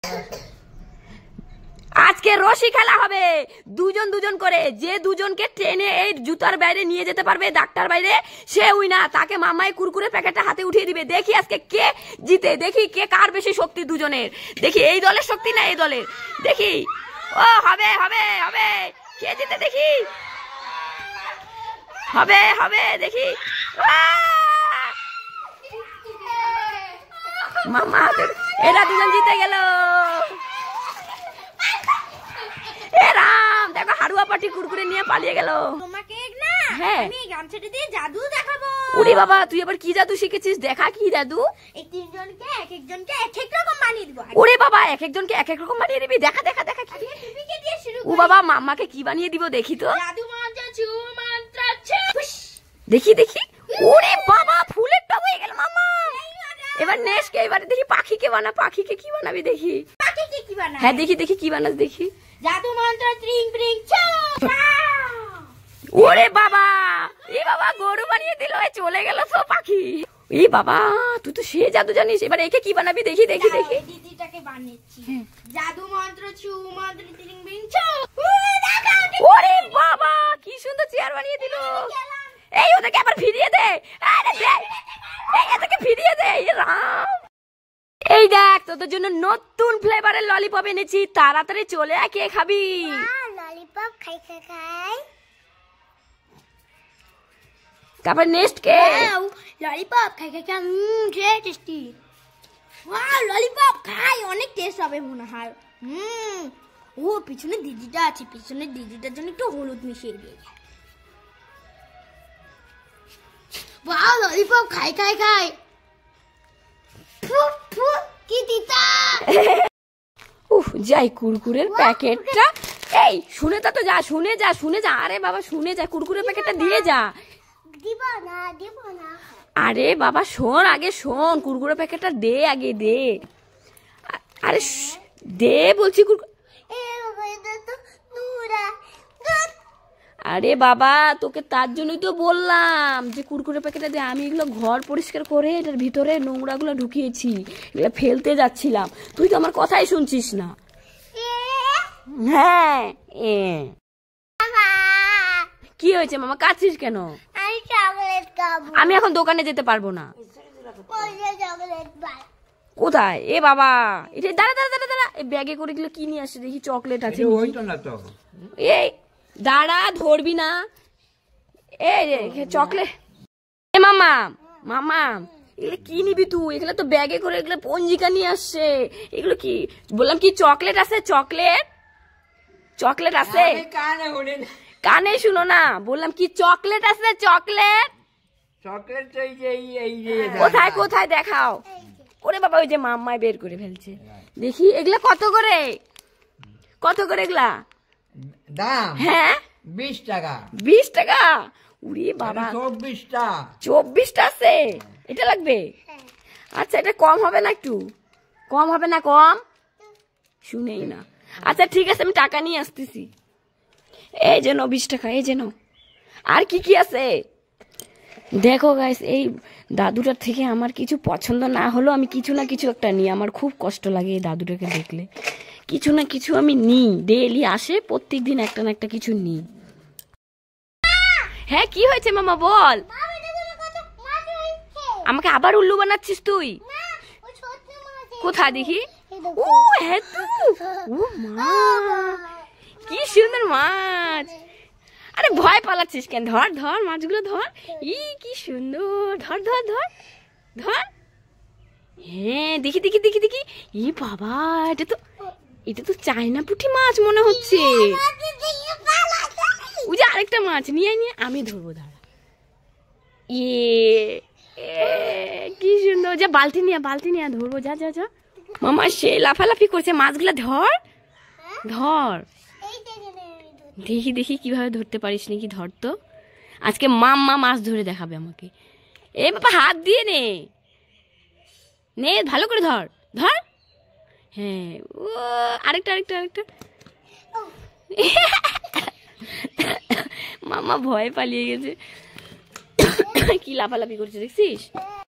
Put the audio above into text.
আজকে রশি খেলা হবে, দুজন দুজন করে। যে দুজনকে ট্রেনে এই জুতার বাইরে নিয়ে যেতে পারবে, ডাক্তার বাইরে, সে উইনার। তাকে মামাই কুরকুরে প্যাকেটটা হাতে উঠিয়ে দিবে। দেখি আজকে কে জিতে, দেখি কে কার বেশি শক্তি দুজনের। দেখি এই দলের শক্তি না এই দলের। দেখি ও হবে হবে হবে, কে জিতে দেখি। হবে হবে দেখি। মামা এরা দুজন জিতে গেল। রাম দেখো, হাড়ুয়া পাটি কুরকুরে নিয়ে পালিয়ে গেল। তোমাকে না আমি গামছাটা দিয়ে জাদু দেখাবো। ওরে বাবা, তুই আবার কি জাদু শিখেছিস? দেখা কি জাদু। এই তিনজনকে এক একজনকে এক এক রকম বানিয়ে দিব। ওরে বাবা, এক একজনকে এক এক রকম বানিয়ে দিবি? দেখা দেখা দেখা কি। টুপিকে দিয়ে শুরু ও বাবা, মাম্মাকে কি বানিয়ে দিব দেখি তো। জাদু মন্ত্র ছু মন্ত্র ছু। দেখি দেখি। ওরে বাবা, ফুলের টব হয়ে গেল মাম্মা। এবার নেক্সট এবারে দেখি পাখিকে বানা। পাখিকে কি বানাবি দেখি। পাখিকে কি বানাবি? হ্যাঁ দেখি দেখি কি বানাস দেখি। জাদু মন্ত্র ত্রিং ত্রিং ছু। ওরে বাবা, এই বাবা গরু বানিয়ে দিল, চলে গেল তো পাখি। এই বাবা, তুই তো সে জাদু জানিস। এবার একে কি বানাবি দেখি দেখি দেখি। দিদিটাকে বানিয়েছি। জাদু মন্ত্র ছু মন্ত্র ত্রিং ত্রিং ছু। ওরে বাবা, কি সুন্দর চেয়ার বানিয়ে দিল। এই ওদেরকে আবার ফিরিয়ে দে। আরে দে, এই এদেরকে ফিরিয়ে দে। রাম, এই দেখ তোদের জন্য নতুন ফ্লেভারের ললিপপ এনেছি। তাড়াতাড়ি চলে আয়, কে খাবি? ললিপপ খাই খাই খাই। তারপর নেক্সট কে? ললিপপ খাই খাই খাই। যে টেস্টি। ওয়াও, ললিপপ খাই অনেক টেস্ট হবে মনে হয়। ও পিছনে দিদিটা আছে, পিছনে দিদিটার জন্য একটু হলুদ মিশিয়ে দিয়ে। ওয়াও, ললিপপ খাই খাই খাই। কি দিতা। উফ, যাই কুরকুরের প্যাকেটটা। এই শুনে তো যা, শুনে যা, শুনে যা। আরে বাবা শুনে যা, কুরকুরের প্যাকেটটা দিয়ে যা। দিব না দিব না। আরে বাবা শোন, আগে শোন, কুরকুরে প্যাকেটটা দে আগে, দে। আরে দে বলছি। আরে বাবা, তোকে তার জন্যই তো বললাম যে কুরকুরে প্যাকেটটা দে। আমি এগুলো ঘর পরিষ্কার করে এটার ভিতরে নোংরাগুলো ঢুকিয়েছি, এগুলো ফেলতে যাচ্ছিলাম। তুই তো আমার কথাই শুনছিস না। হ্যাঁ, কি হয়েছে মামা, কাঁদছিস কেন? আমি এখন দোকানে যেতে পারবো না। কোথায়? এ বাবা, এটা দাঁড়া দাঁড়া দাঁড়া দাঁড়া, এই ব্যাগে করে গেলে কি নিয়ে আসছে দেখি। চকলেট আছে। এই দাঁড়া, ধরবি না। এই চকলেট। এ মামা, মামা এগুলো কি নিবি তুই? এগুলো তো ব্যাগে করে, এগুলো পঞ্জিকা নিয়ে আসছে। এগুলো কি বললাম, কি চকলেট আছে? চকলেট, চকলেট আছে? কানে শুনো না, বললাম কি চকলেট আছে? চকলেট, চকলেট কোথায় কোথায় দেখাও। ওরে বাবা, ওই যে মাম্মাই বের করে ফেলছে। দেখি এগুলা কত করে, কত করে এগুলা দাম? হ্যাঁ 20 টাকা। 20 টাকা? উড়ি বাবা, 24টা। 24টা আছে? এটা লাগবে? আচ্ছা, এটা কম হবে না? একটু কম হবে না? কম শুনেই না। আচ্ছা ঠিক আছে, আমি টাকা নিয়ে আসতেছি। এই যেন 20 টাকা, এই যেন। আর কি কি আছে দেখো গাইস। এই দাদুটার থেকে আমার কিছু পছন্দ না হলো, আমি কিছু না কিছু একটা নিই। আমার খুব কষ্ট লাগে এই দাদুটাকে দেখলে। কিছু না কিছু আমি নিই, ডেইলি আসে, প্রত্যেক দিন একটা না একটা কিছু নিই। হ্যাঁ কি হয়েছে মামা বল। আমাকে আবার উল্লু বানাচ্ছিস তুই? কোথায় দেখি? ও হ্যাঁ, ও মা, কি সুন্দর মাছ। আরে ভয় পালাচ্ছিস কেন? ধর ধর মাছগুলো ধর। ই কি সুন্দর, ধর ধর ধর ধর। হ্যাঁ দেখি দেখি দেখি দেখি। ই বাবা, এটা তো চায়না পুঁটি মাছ মনে হচ্ছে। ওই যে আরেকটা মাছ নিয়ে নিয়ে আমি ধরবো, দাঁড়া। কি সুন্দর। যা বালতি নিয়ে, বালতি নিয়ে ধরবো, যা যা যা। মামা সে লাফালাফি করছে, মাছগুলা ধর ধর। দেখি দেখি কিভাবে ধরতে পারিস নাকি, ধর তো। আজকে মাম্মা মাছ ধরে দেখাবে আমাকে। এ বাবা হাত দিয়ে নে, নে ভালো করে ধর ধর। হ্যাঁ, ও আরেকটা আরেকটা আরেকটা। মামা ভয়ে পালিয়ে গেছে। কি লাফালাফি করছে দেখছিস?